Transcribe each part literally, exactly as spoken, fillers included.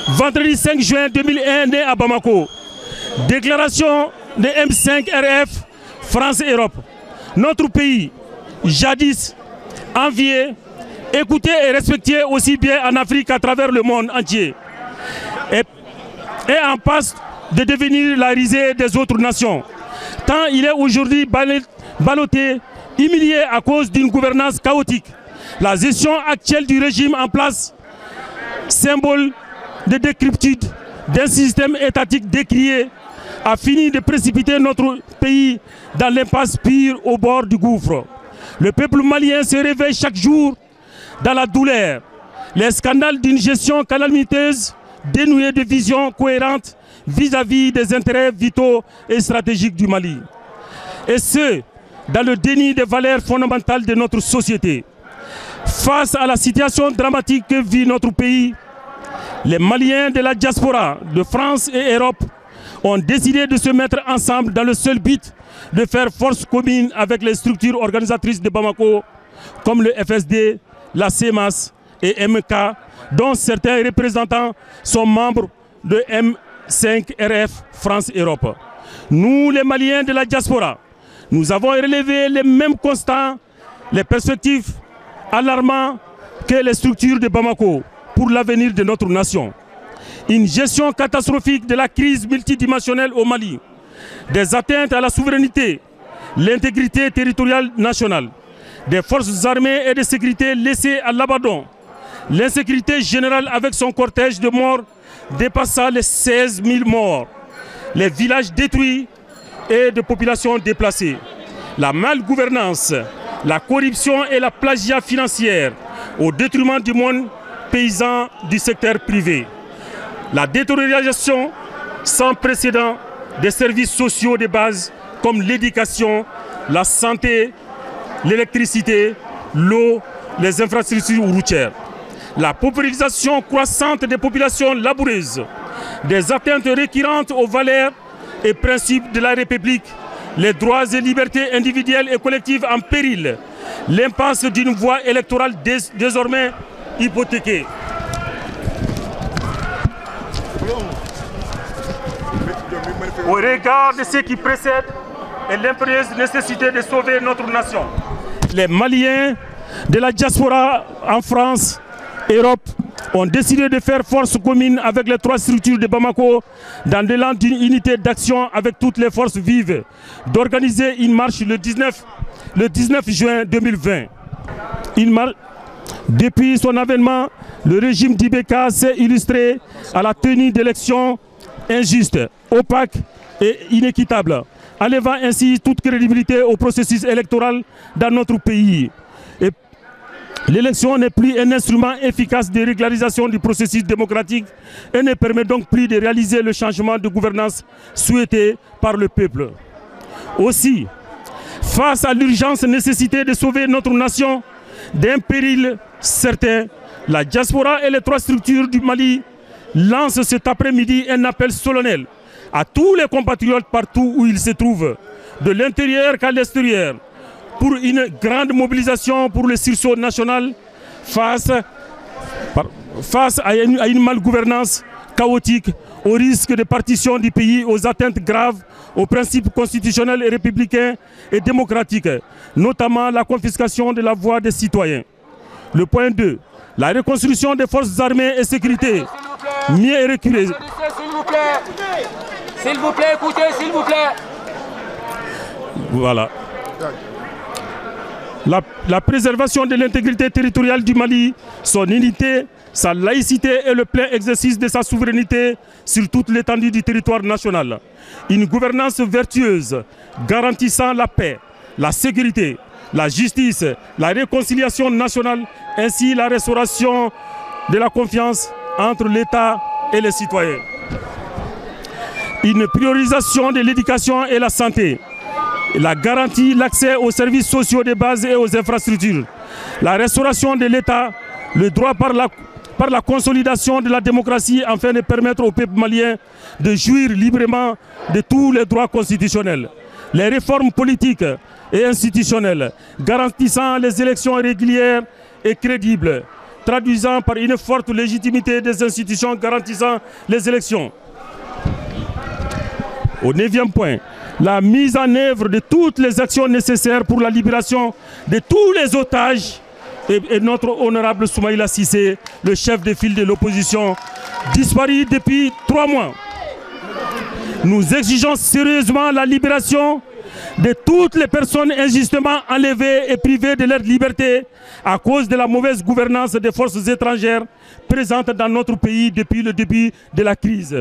vendredi cinq juin deux mille un, né à Bamako. Déclaration de M cinq R F, France et Europe. Notre pays, jadis envié, écouté et respecté aussi bien en Afrique qu'à travers le monde entier, est, est en passe de devenir la risée des autres nations. Tant il est aujourd'hui ballotté, humilié à cause d'une gouvernance chaotique. La gestion actuelle du régime en place, symbole de décrépitude d'un système étatique décrié, a fini de précipiter notre pays dans l'impasse pire au bord du gouffre. Le peuple malien se réveille chaque jour dans la douleur. Les scandales d'une gestion calamiteuse, dénuée de vision cohérente vis-à-vis des intérêts vitaux et stratégiques du Mali. Et ce, dans le déni des valeurs fondamentales de notre société. Face à la situation dramatique que vit notre pays, les Maliens de la diaspora de France et Europe ont décidé de se mettre ensemble dans le seul but de faire force commune avec les structures organisatrices de Bamako, comme le F S D, la C E M A S et M K, dont certains représentants sont membres de M cinq R F, France et Europe. Nous, les Maliens de la diaspora, nous avons relevé les mêmes constats, les perspectives alarmantes que les structures de Bamako pour l'avenir de notre nation. Une gestion catastrophique de la crise multidimensionnelle au Mali, des atteintes à la souveraineté, l'intégrité territoriale nationale, des forces armées et de sécurité laissées à l'abandon, l'insécurité générale avec son cortège de morts dépassant les seize mille morts, les villages détruits et de populations déplacées, la malgouvernance, la corruption et la plagiat financière au détriment du monde paysan du secteur privé, la détérioration sans précédent des services sociaux de base comme l'éducation, la santé, l'électricité, l'eau, les infrastructures routières, la paupérisation croissante des populations laboureuses, des atteintes récurrentes aux valeurs et principes de la République, les droits et libertés individuelles et collectives en péril, l'impasse d'une voie électorale dés désormais hypothéquée. Au regard de ce qui précède et l'impérieuse nécessité de sauver notre nation, les Maliens de la diaspora en France et Europe ont décidé de faire force commune avec les trois structures de Bamako dans l'élan d'une unité d'action avec toutes les forces vives, d'organiser une marche le dix-neuf, le dix-neuf juin deux mille vingt. Une marche. Depuis son avènement, le régime d'Ibeka s'est illustré à la tenue d'élections injustes, opaques et inéquitables, enlevant ainsi toute crédibilité au processus électoral dans notre pays. L'élection n'est plus un instrument efficace de régularisation du processus démocratique et ne permet donc plus de réaliser le changement de gouvernance souhaité par le peuple. Aussi, face à l'urgence nécessité de sauver notre nation d'un péril certain, la diaspora et les trois structures du Mali lancent cet après-midi un appel solennel à tous les compatriotes partout où ils se trouvent, de l'intérieur qu'à l'extérieur, pour une grande mobilisation pour le sursaut national face, face à, une, à une malgouvernance chaotique, au risque de partition du pays, aux atteintes graves aux principes constitutionnels et républicains et démocratiques, notamment la confiscation de la voix des citoyens. Le point deux, la reconstruction des forces armées et sécurité, mieux reculées. S'il vous plaît, s'il vous plaît, écoutez, s'il vous plaît. Voilà. La, la préservation de l'intégrité territoriale du Mali, son unité, sa laïcité et le plein exercice de sa souveraineté sur toute l'étendue du territoire national. Une gouvernance vertueuse garantissant la paix, la sécurité, la justice, la réconciliation nationale, ainsi la restauration de la confiance entre l'État et les citoyens. Une priorisation de l'éducation et la santé. La garantie, l'accès aux services sociaux de base et aux infrastructures. La restauration de l'État, le droit par la, par la consolidation de la démocratie afin de permettre au peuple malien de jouir librement de tous les droits constitutionnels. Les réformes politiques et institutionnelles garantissant les élections régulières et crédibles traduisant par une forte légitimité des institutions garantissant les élections. Au neuvième point, la mise en œuvre de toutes les actions nécessaires pour la libération de tous les otages et, et notre honorable Soumaïla Cissé, le chef de file de l'opposition, disparu depuis trois mois. Nous exigeons sérieusement la libération de toutes les personnes injustement enlevées et privées de leur liberté à cause de la mauvaise gouvernance des forces étrangères présentes dans notre pays depuis le début de la crise.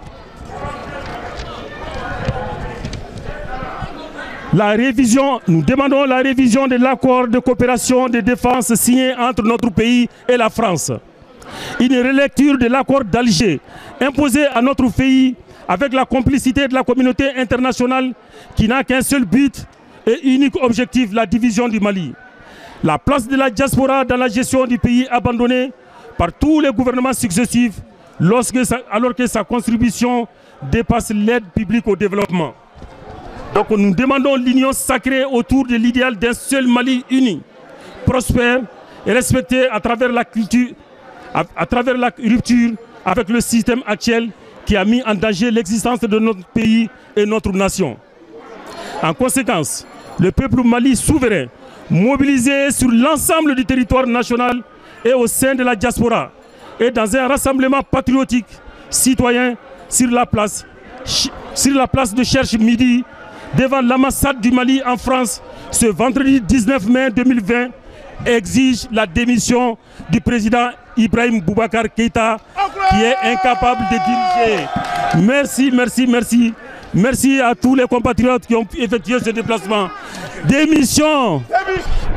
La révision, nous demandons la révision de l'accord de coopération de défense signé entre notre pays et la France. Une relecture de l'accord d'Alger imposé à notre pays avec la complicité de la communauté internationale qui n'a qu'un seul but et unique objectif, la division du Mali. La place de la diaspora dans la gestion du pays abandonné par tous les gouvernements successifs lorsque ça, alors que sa contribution dépasse l'aide publique au développement. Donc nous demandons l'union sacrée autour de l'idéal d'un seul Mali uni, prospère et respecté à travers la culture, à, à travers la rupture avec le système actuel qui a mis en danger l'existence de notre pays et notre nation. En conséquence, le peuple Mali souverain, mobilisé sur l'ensemble du territoire national et au sein de la diaspora, est dans un rassemblement patriotique citoyen sur la place, sur la place de Cherche Midi, devant l'ambassade du Mali en France, ce vendredi dix-neuf mai deux mille vingt, exige la démission du président Ibrahim Boubacar Keïta, qui est incapable de diriger. Merci, merci, merci. Merci à tous les compatriotes qui ont effectué ce déplacement. Démission.